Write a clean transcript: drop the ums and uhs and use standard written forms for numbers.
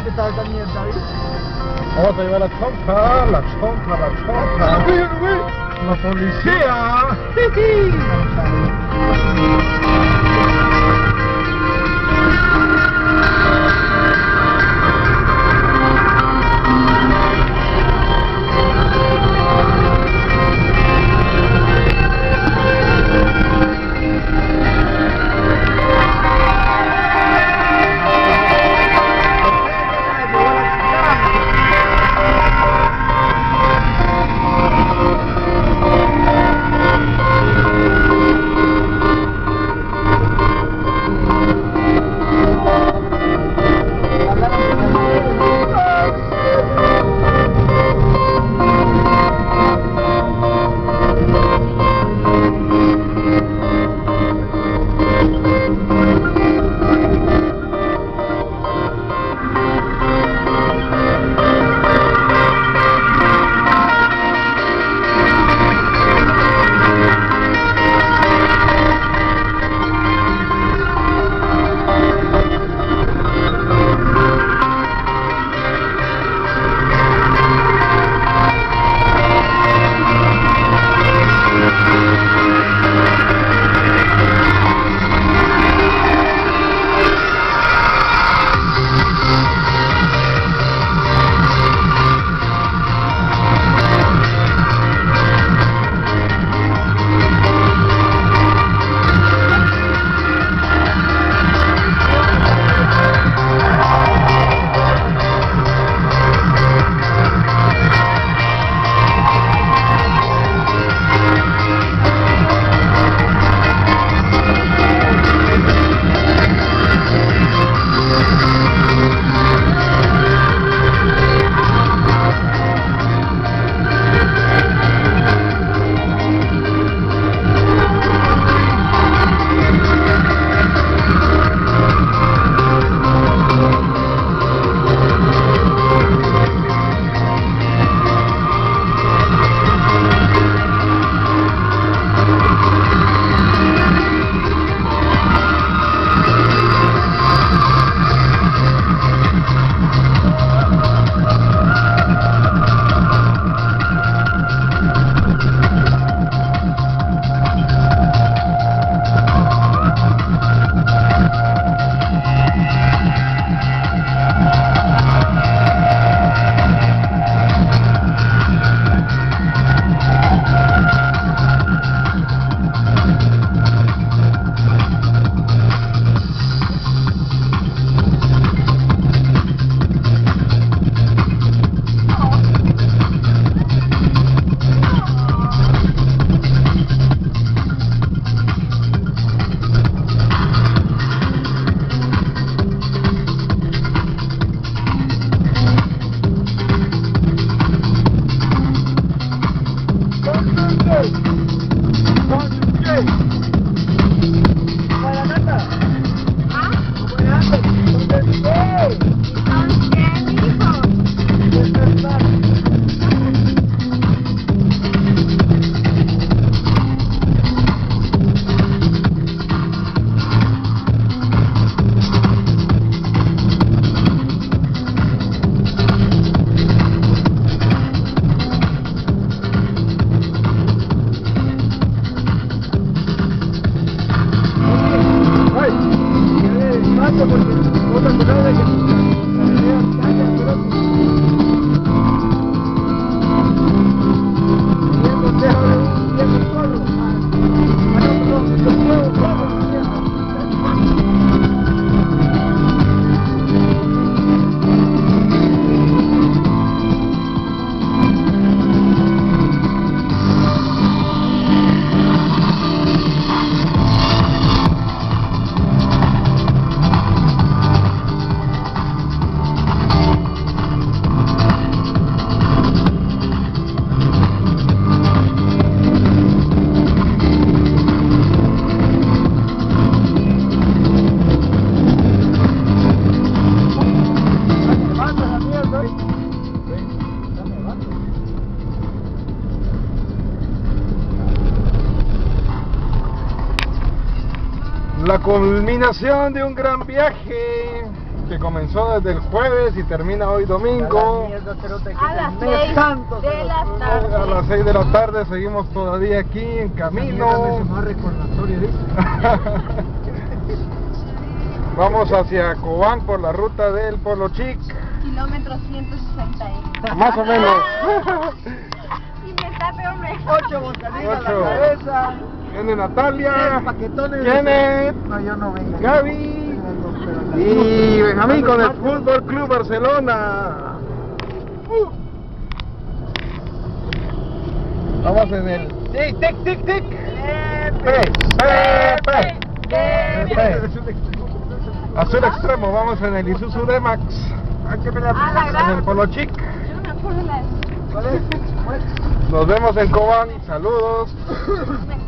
¿Qué tal también, David? Vamos a llevar la chonca, la chonca, la chonca. La policía. La culminación de un gran viaje. que comenzó desde el jueves y termina hoy domingo. A las 6 de la tarde. A las 6 de la tarde seguimos todavía aquí en camino. Vamos hacia Cobán por la ruta del Polo Chic. Kilómetro 160. Más o menos. Y me está peor. 8 bocadillas a la cabeza. Viene Natalia. 3 paquetones. Kenneth. No, yo no vengo. Gaby. Y Benjamín con el Fútbol Club Barcelona. Vamos en el tic, tic, tic, tic. Pepe. Azul extremo, vamos en el Isuzu D-Max. En el Polo Chic. Yo no me acuerdo la de... ¿Cuál es? Nos vemos en Cobán. Saludos.